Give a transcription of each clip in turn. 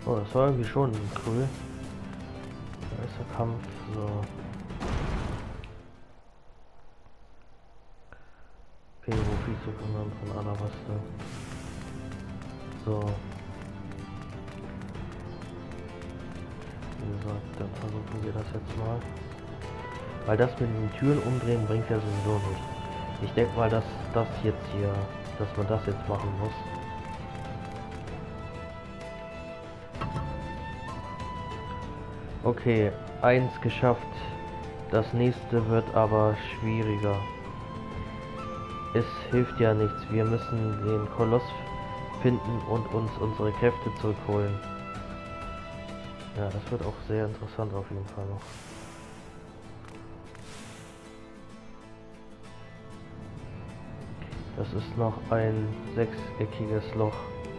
Oh, das war irgendwie schon cool. Erster Kampf, so. Pero Vizekommandant von Alabaster. So. Wie gesagt, dann versuchen wir das jetzt mal. Weil das mit den Türen umdrehen bringt ja sowieso nicht. Ich denke mal, dass das jetzt hier, dass man das jetzt machen muss. Okay, 1 geschafft. Das nächste wird aber schwieriger. Es hilft ja nichts. Wir müssen den Koloss finden und uns unsere Kräfte zurückholen. Ja, das wird auch sehr interessant auf jeden Fall noch. Das ist noch ein 6-eckiges Loch.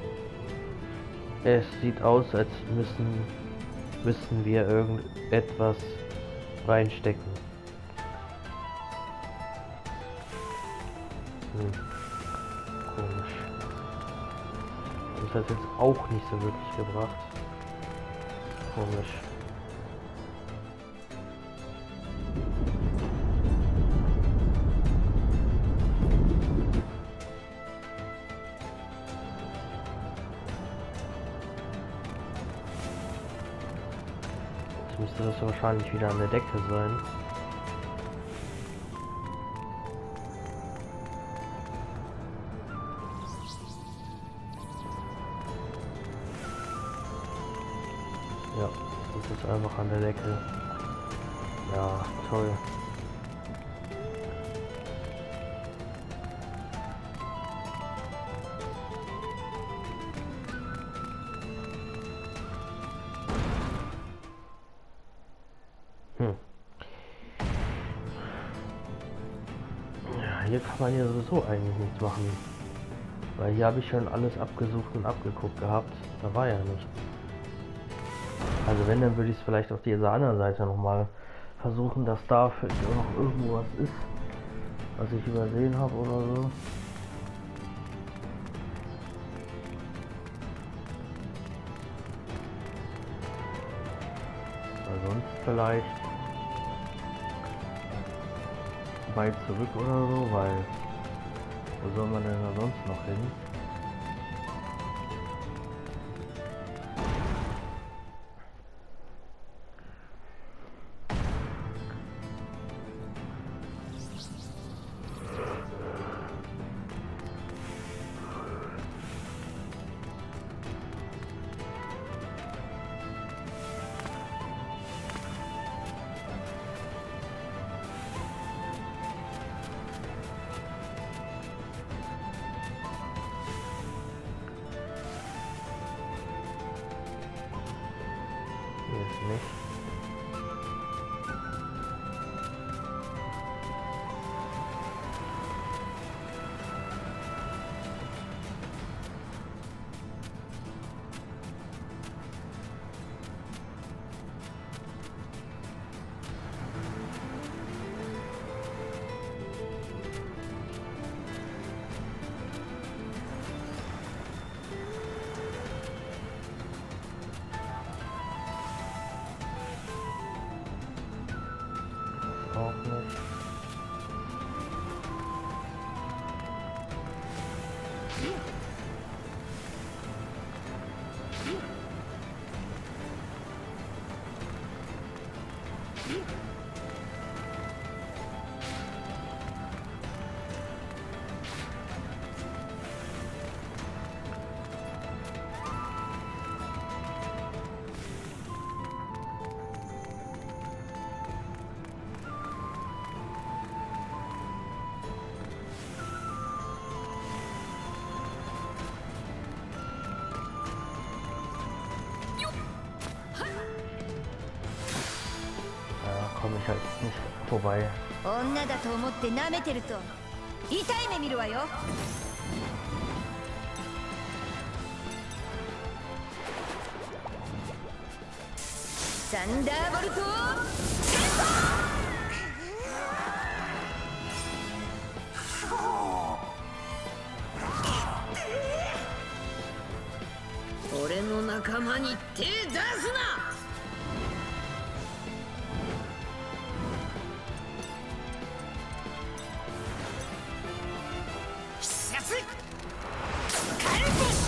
Es sieht aus, als müssen wir irgendetwas reinstecken. Komisch. Das hat jetzt auch nicht so wirklich gebracht. Komisch. Jetzt müsste das wahrscheinlich wieder an der Decke sein. Ja, das ist einfach an der Decke. Ja, toll. Ja, hier kann man ja sowieso eigentlich nichts machen. Weil hier habe ich schon alles abgesucht und abgeguckt gehabt. Da war ja nichts. Also wenn, dann würde ich es vielleicht auf dieser anderen Seite nochmal versuchen, dass da vielleicht auch noch irgendwo was ist, was ich übersehen habe oder so. Weil sonst vielleicht weit zurück oder so, weil wo soll man denn da sonst noch hin? Hier ist nicht. Auch nicht. Komme ich halt nicht vorbei. 女だと思って舐めてると痛い目見るわよ。サンダーボルト俺俺の仲間に手出すな。必殺カエル星。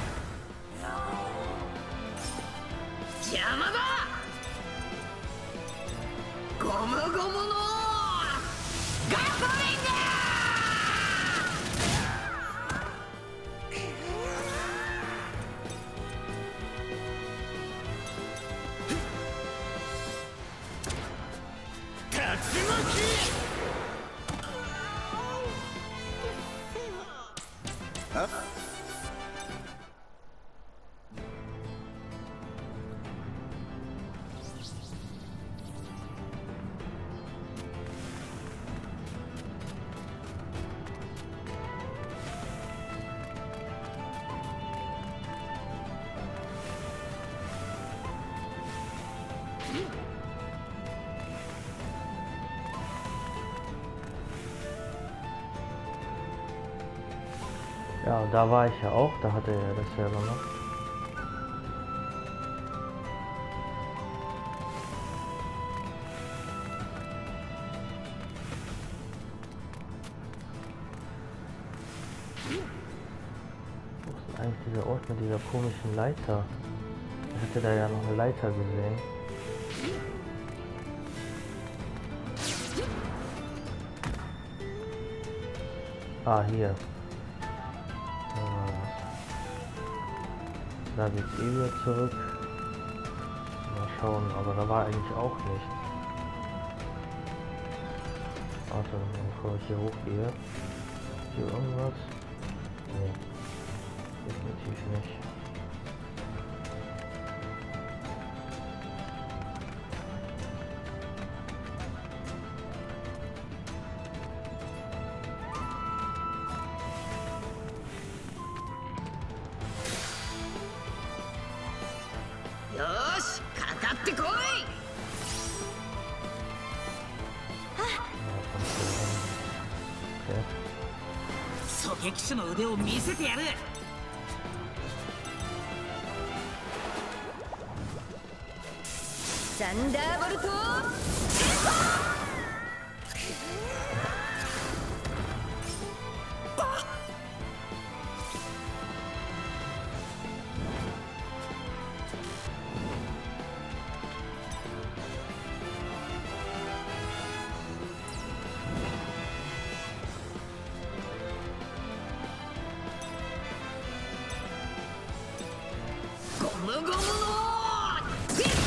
邪魔だ。ゴムゴムのガトリング。 Ja, und da war ich ja auch, da hatte er das ja gemacht. Wo ist denn eigentlich dieser Ort mit dieser komischen Leiter? Ich hatte da ja noch eine Leiter gesehen. Ah, hier. Da geht's eh wieder zurück. Mal schauen, aber da war eigentlich auch nichts. Warte, bevor ich hier hochgehe. Ist hier irgendwas? Nee. Definitiv nicht. 狙撃手の腕を見せてやる。 サンダーボルトゴムゴムのピストル。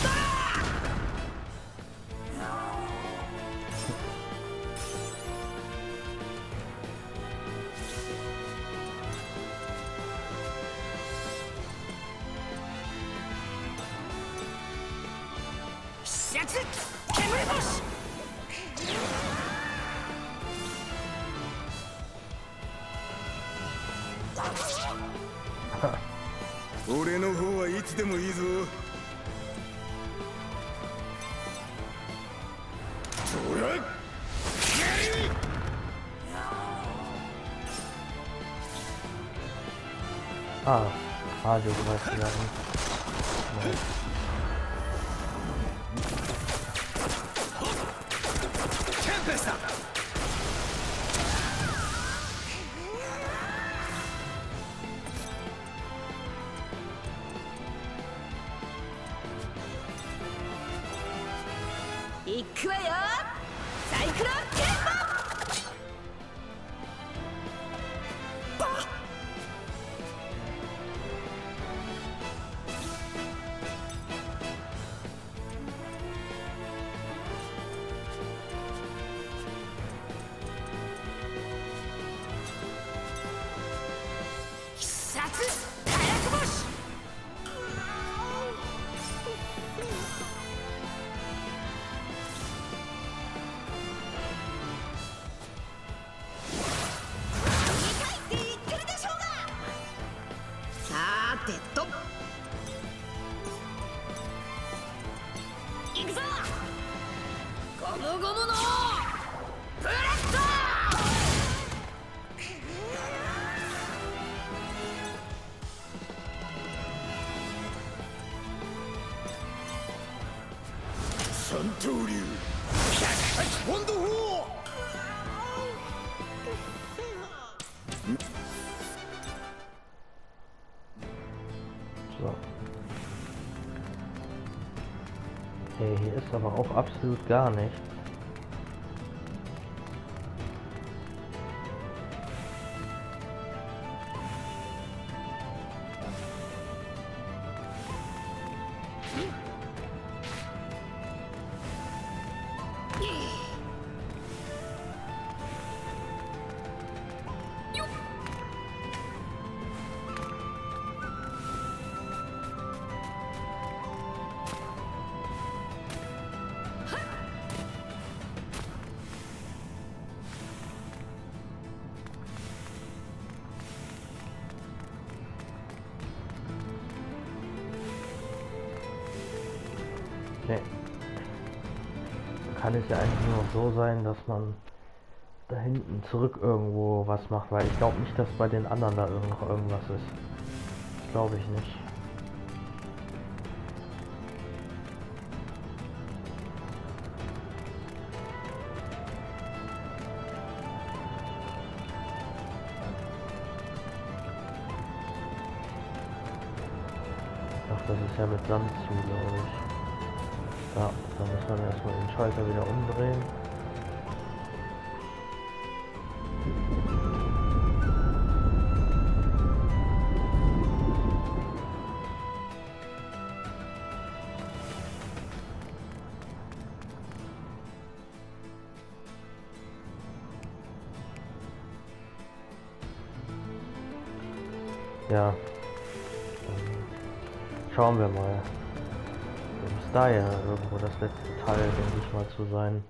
必殺煙星。 俺の方はいつでもいいぞ。ほら Ah, Radio weiß ich ja nicht. 行くわよ。サイクロンケン必殺火薬星。 三刀流百八ポンド砲。 So. Hey, hier ist aber auch absolut gar nichts. Nee. Kann es ja eigentlich nur noch so sein, dass man da hinten zurück irgendwo was macht, weil ich glaube nicht, dass bei den anderen da noch irgendwas ist. Das glaube ich nicht. Ach, das ist ja mit Sand zu, glaube ich. Ja, dann muss man erstmal den Schalter wieder umdrehen. Ja, schauen wir mal. Muss da ja irgendwo das letzte Teil, denke ich mal, zu sein.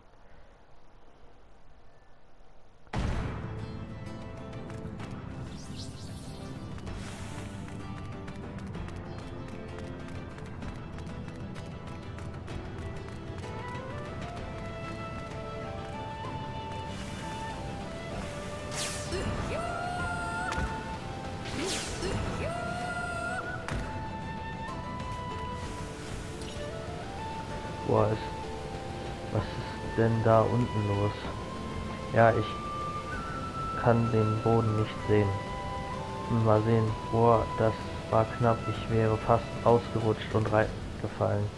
Boah, was ist denn da unten los? Ja, ich kann den Boden nicht sehen. Mal sehen. Boah, das war knapp. Ich wäre fast ausgerutscht und reingefallen.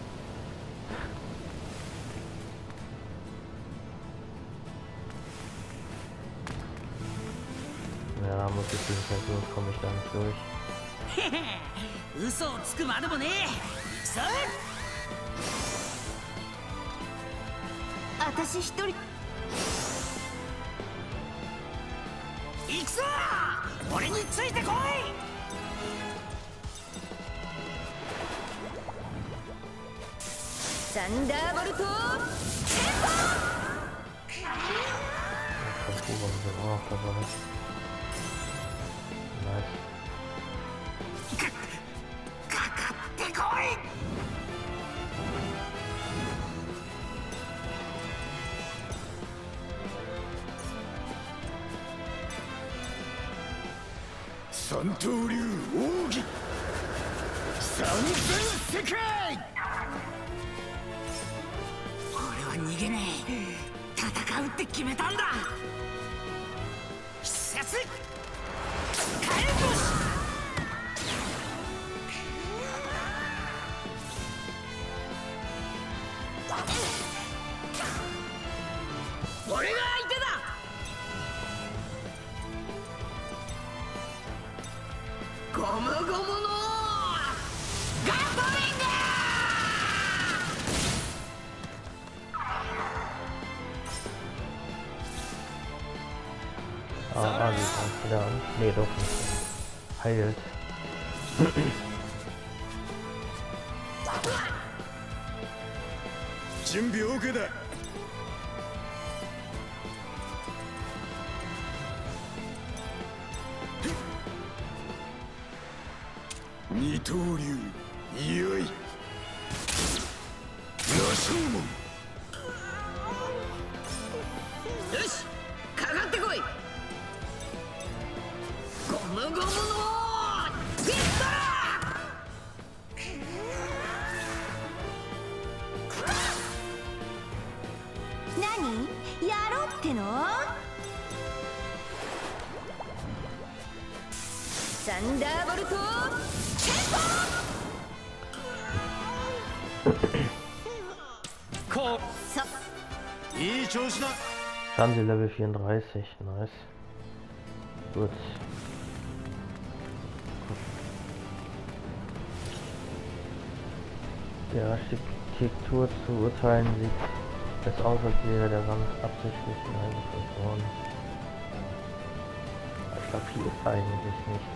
Ja, muss ich nicht, sonst komme ich da nicht durch. 嘘をつくまでもねえ。さあ。 私一人。 行くぞ。俺についてこい。 サンダーボルト。 かかってこい。 三刀流奥義三千世界。 俺は逃げねえ。戦うって決めたんだ。必殺火炎星。俺が相手だ。 ゴムゴムのガトリング。 Ah, die kommt wieder an. Nee, doch nicht. Heilt. 準備 OK だ。二刀流よい。羅生門。 よし、かかってこい。ゴムゴムのピストル。 こ何やろうっての？サンダーボルトテンポそいい調子だ。 Schaden Level 34, nice. Gut. Der Architektur zu urteilen sieht es aus, als wäre der Rand absichtlich eingeführt worden. Ich glaube, hier ist eigentlich nichts.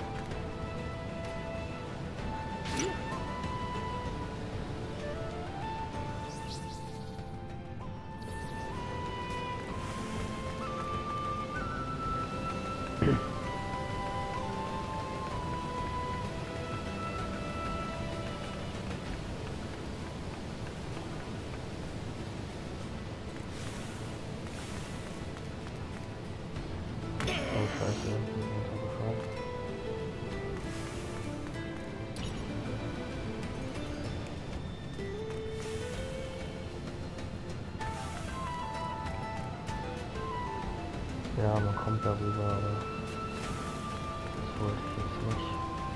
Ja, man kommt darüber, aber das wollte ich jetzt nicht.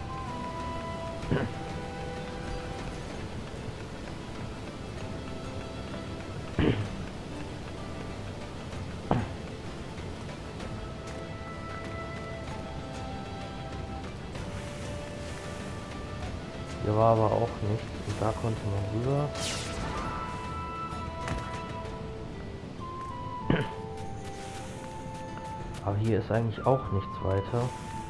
Hier war aber auch nichts und da konnte man rüber. Aber hier ist eigentlich auch nichts weiter.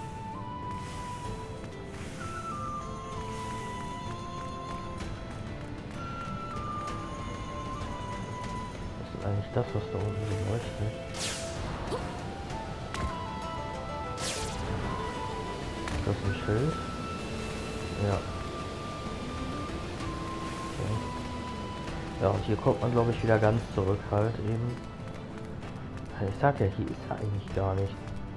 Das ist eigentlich das, was da unten so leuchtet. Ist das ein Schild? Ja. Okay. Ja, und hier kommt man, glaube ich, wieder ganz zurück halt eben. Ich sag ja, hier ist ja eigentlich gar nicht.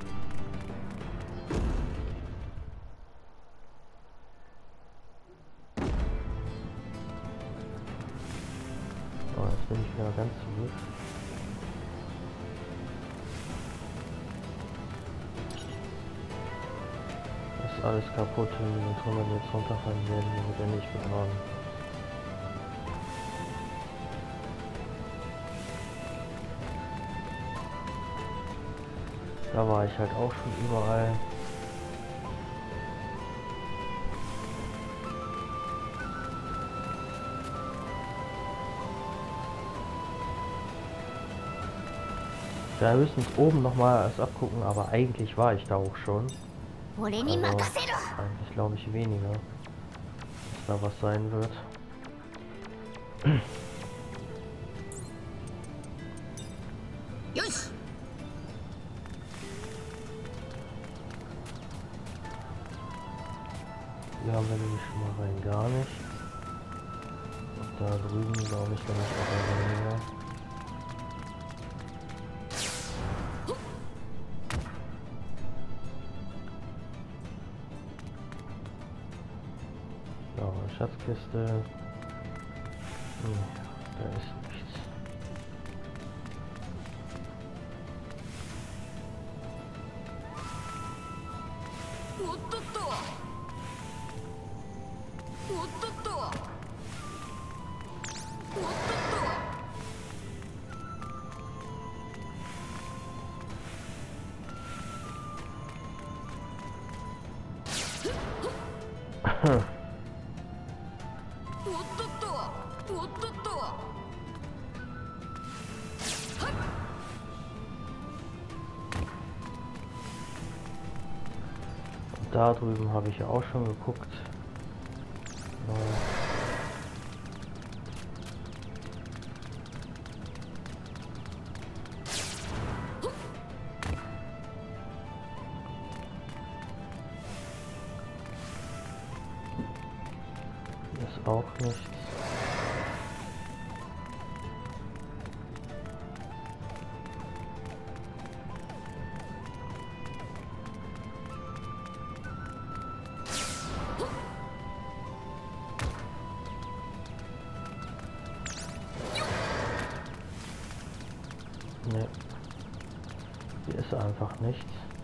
Oh, jetzt bin ich wieder ganz zurück. Das ist alles kaputt, wenn wir jetzt runterfallen werden, wird er nicht begraben. Da war ich halt auch schon überall. Ja, höchstens oben nochmal alles abgucken, aber eigentlich war ich da auch schon. Also, eigentlich glaube ich weniger, dass da was sein wird. Hier haben wir nämlich schon mal rein gar nicht. Und da drüben glaube ich, dann ist auch weniger. Ja, Schatzkiste. Da ist nichts. Da drüben habe ich ja auch schon geguckt. Ist auch nichts. Ne. Hier ist einfach nichts.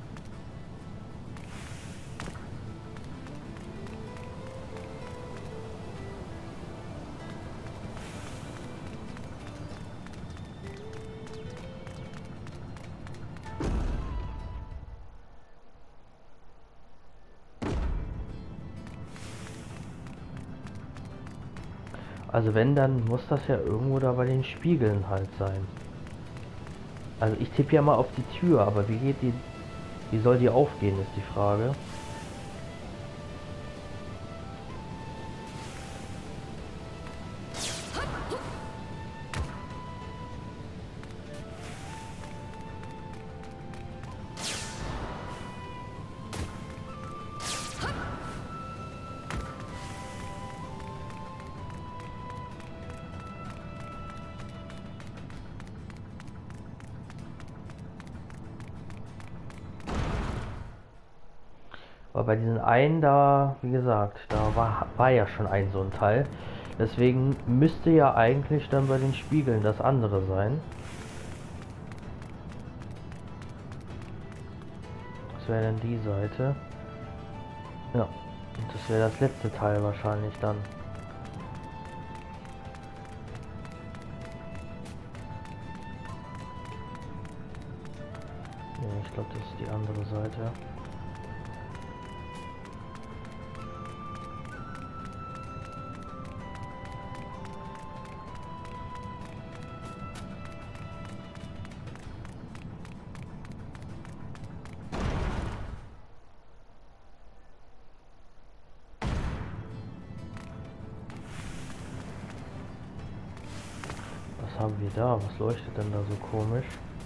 Also wenn, dann muss das ja irgendwo da bei den Spiegeln halt sein. Also ich tippe ja mal auf die Tür, aber wie soll die aufgehen, ist die Frage. Aber bei diesen einen da, wie gesagt, da war ja schon ein so ein Teil. Deswegen müsste ja eigentlich dann bei den Spiegeln das andere sein. Das wäre dann die Seite. Ja, und das wäre das letzte Teil wahrscheinlich dann. Ja, ich glaube, das ist die andere Seite. Was haben wir da? Was leuchtet denn da so komisch?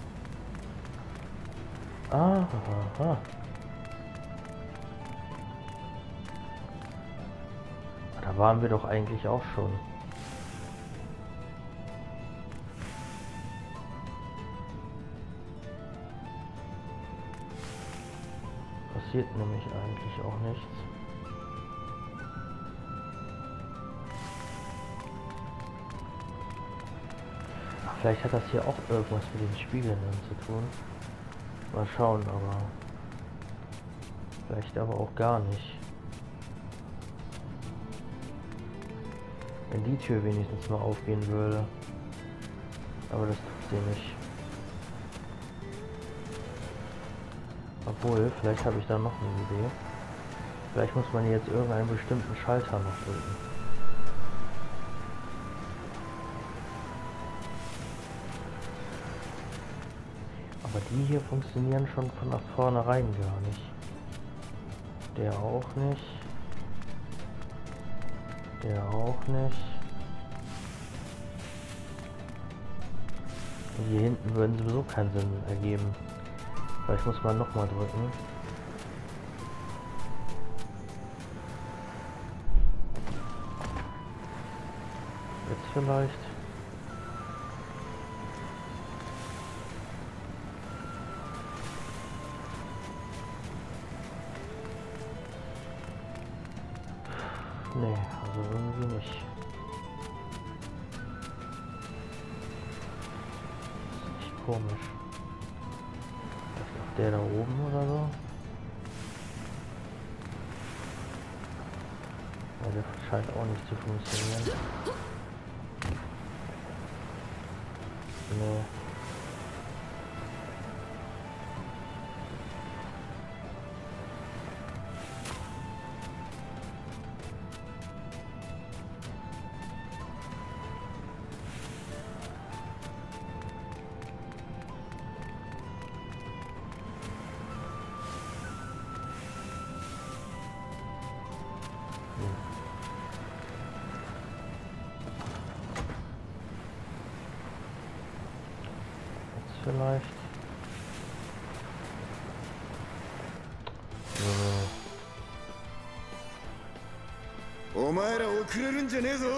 Ah, aha. Da waren wir doch eigentlich auch schon. Passiert nämlich eigentlich auch nichts. Vielleicht hat das hier auch irgendwas mit den Spiegeln zu tun. Mal schauen, aber vielleicht aber auch gar nicht. Wenn die Tür wenigstens mal aufgehen würde. Aber das tut sie nicht. Obwohl, vielleicht habe ich da noch eine Idee. Vielleicht muss man jetzt irgendeinen bestimmten Schalter noch drücken. Aber die hier funktionieren schon von vornherein gar nicht. Der auch nicht. Der auch nicht. Und hier hinten würden sowieso keinen Sinn ergeben. Vielleicht muss man nochmal drücken. Jetzt vielleicht. Nee, also irgendwie nicht. Das ist echt komisch. Vielleicht auch der da oben oder so? Ja, der scheint auch nicht zu funktionieren. Nee. Vielleicht. So. お前ら遅れるんじゃねえぞ。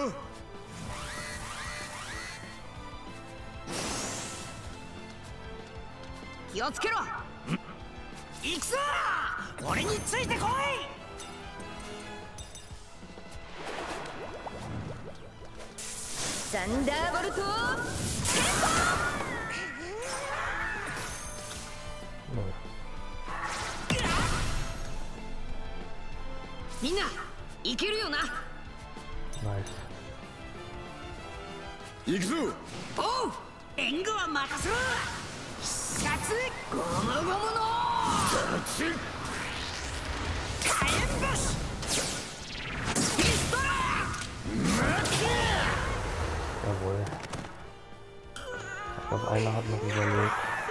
気をつけろ。行くぞ。俺についてこい。 サンダーボルトテンポみんな行けるよな。 Nice. 行くぞ。 おう、援護は任せろ。必殺ゴムゴムの立ち火炎星ピストラ Jawohl. Ich glaube, einer hat noch überlegt.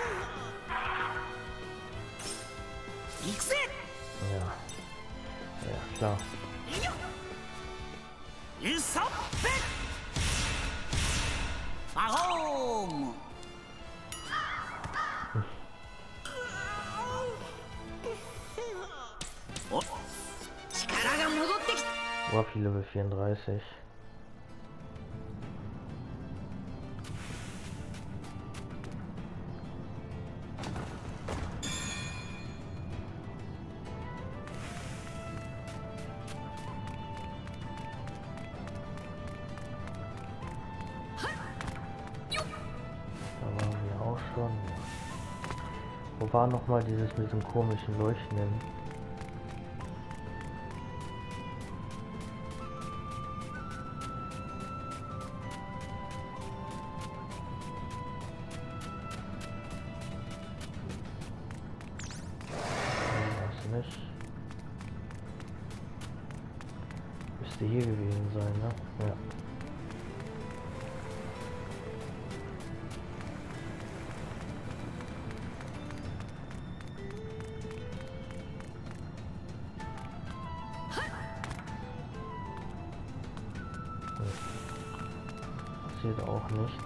行くぜ。 Ja. Ja, klar. イソッペパホーム。お、力が戻ってきた。 Waffi Level 34. Da waren wir auch schon. Ja. Wo war noch mal dieses mit dem komischen Leuchtenden? Nicht. Müsste hier gewesen sein, ne? Ja. Passiert auch nichts.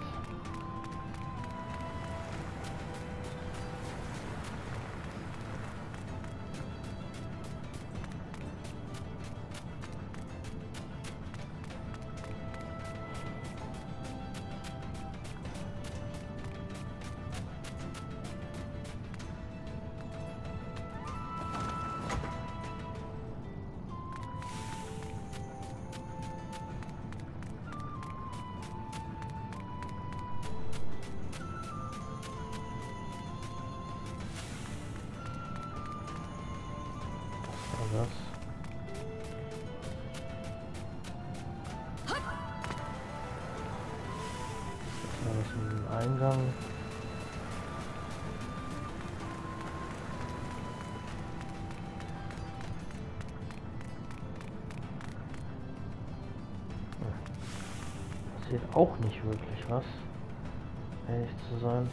Das. Das ist ein Eingang. Passiert auch nicht wirklich was, ehrlich zu sein.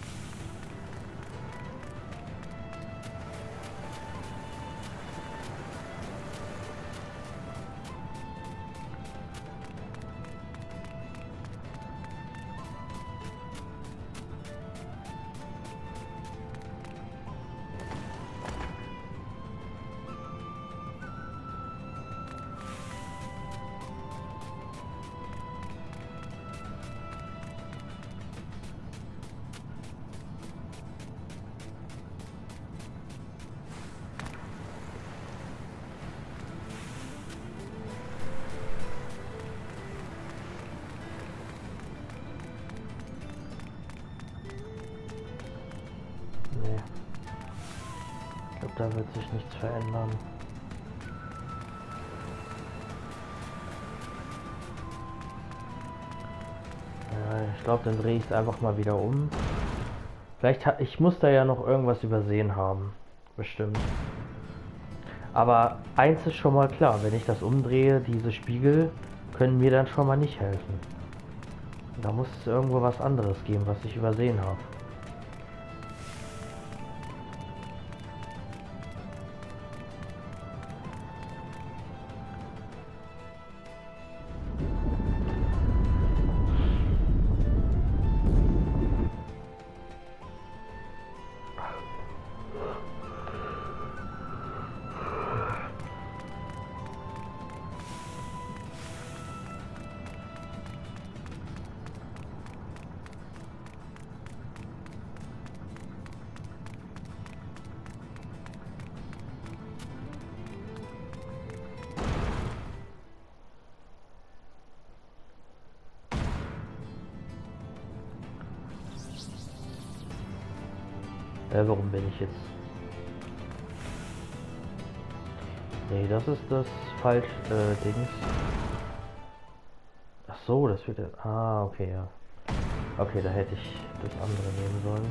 Nee. Ich glaube, da wird sich nichts verändern. Ja, ich glaube, dann drehe ich es einfach mal wieder um. Vielleicht ich muss da ja noch irgendwas übersehen haben. Bestimmt. Aber eins ist schon mal klar, wenn ich das umdrehe, diese Spiegel können mir dann schon mal nicht helfen. Da muss es irgendwo was anderes geben, was ich übersehen habe. Warum bin ich jetzt? Nee, das ist das falsch Dings. Ach so, das wird. Ah, okay, ja. Okay, da hätte ich das andere nehmen sollen.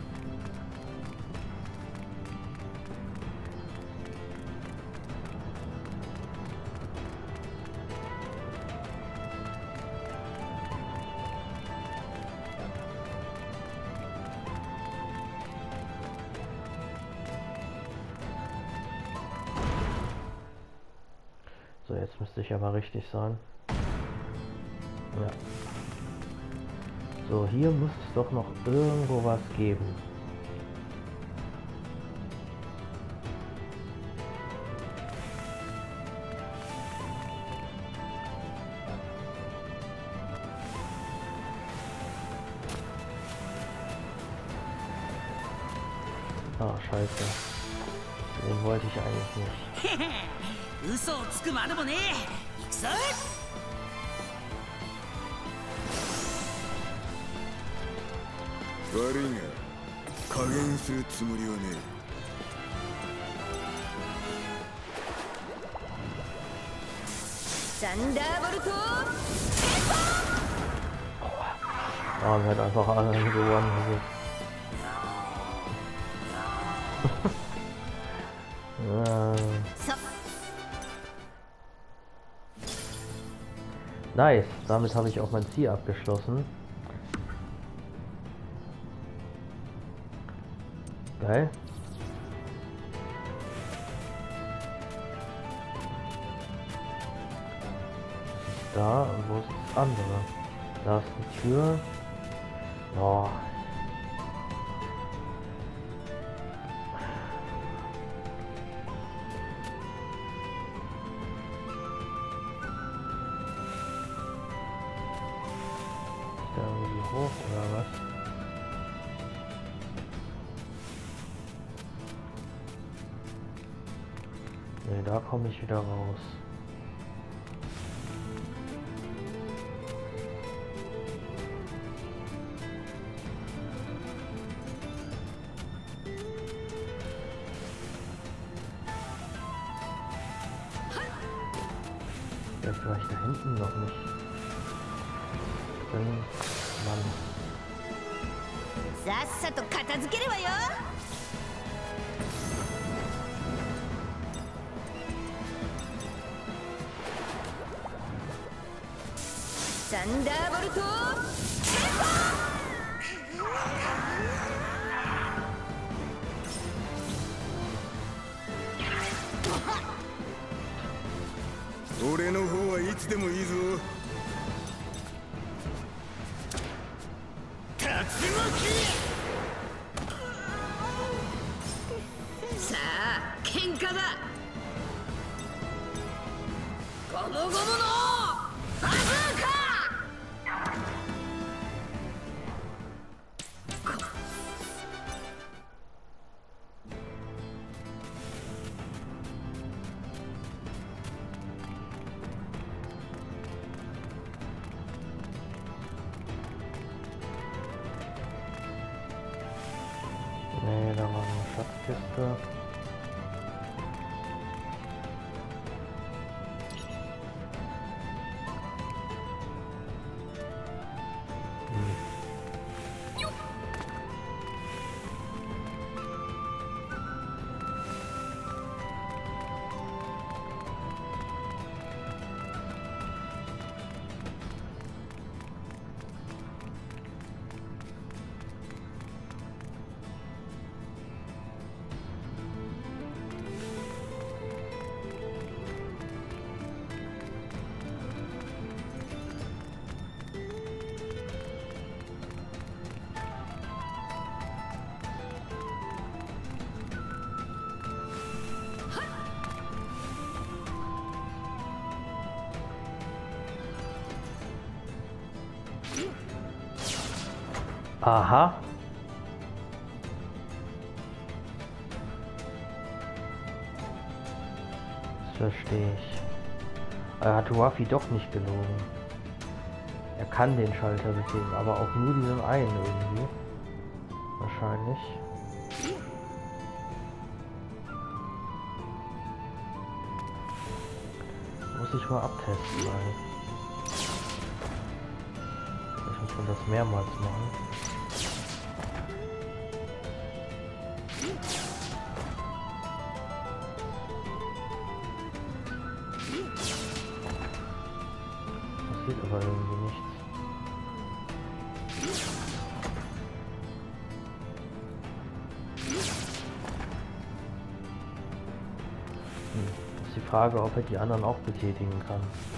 So, jetzt müsste ich aber richtig sein. Ja. So, hier muss es doch noch irgendwo was geben. Ah, scheiße. Den wollte ich eigentlich nicht. 嘘をつくまでもねえ。行くぞ。 悪いが加減するつもりはねえ。サンダーボルト。 Ah, wir hat einfach alle gewonnen. Nice, damit habe ich auch mein Ziel abgeschlossen. Geil. Da, und wo ist das andere? Da ist die Tür. Oh. Ist da irgendwie hoch oder was? Ne, da komme ich wieder raus. Vielleicht war ich da hinten noch nicht drin. Mann. さっさと片付けるわよ。サンダーボルト。 俺の方はいつでもいいぞ。竜巻。 さあ喧嘩だ。ゴムゴムのバズーカ。 Nee, da war eine Schatzkiste. Aha. Das verstehe ich. Er hat Ruffy doch nicht gelogen. Er kann den Schalter bedienen, aber auch nur diesen einen irgendwie. Wahrscheinlich. muss ich mal abtesten, weil ich muss man das mehrmals machen. Passiert aber irgendwie nichts. Ist die Frage, ob er die anderen auch betätigen kann.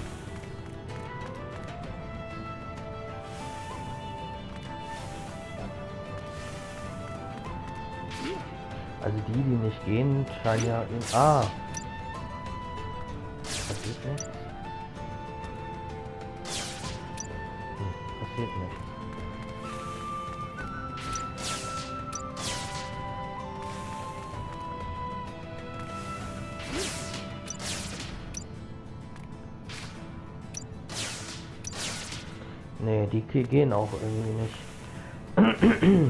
Also die nicht gehen, scheinen ja in... Ah! Passiert nichts. Passiert nichts. Nee, die gehen auch irgendwie nicht.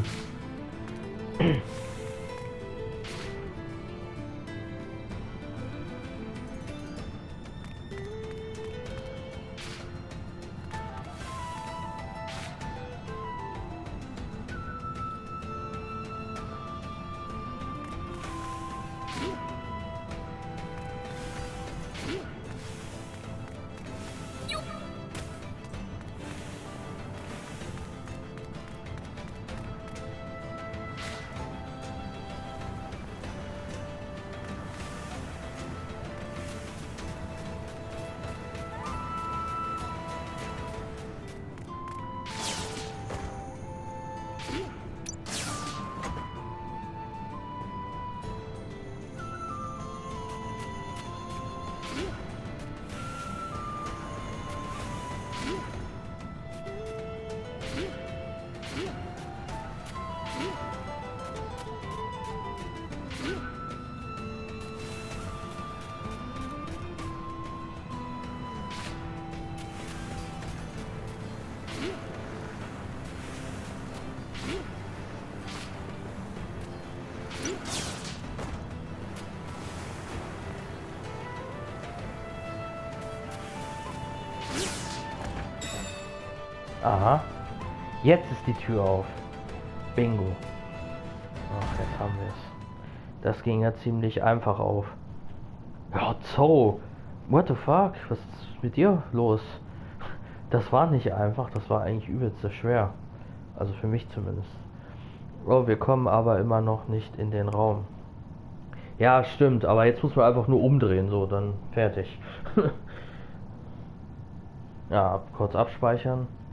Aha. Jetzt ist die Tür auf. Bingo. Ach, jetzt haben wir es. Das ging ja ziemlich einfach auf. Ja, so. What the fuck? Was ist mit dir los? Das war nicht einfach, das war eigentlich übelst schwer. Also für mich zumindest. Oh, wir kommen aber immer noch nicht in den Raum. Ja, stimmt, aber jetzt muss man einfach nur umdrehen, so, dann fertig. Ja, kurz abspeichern.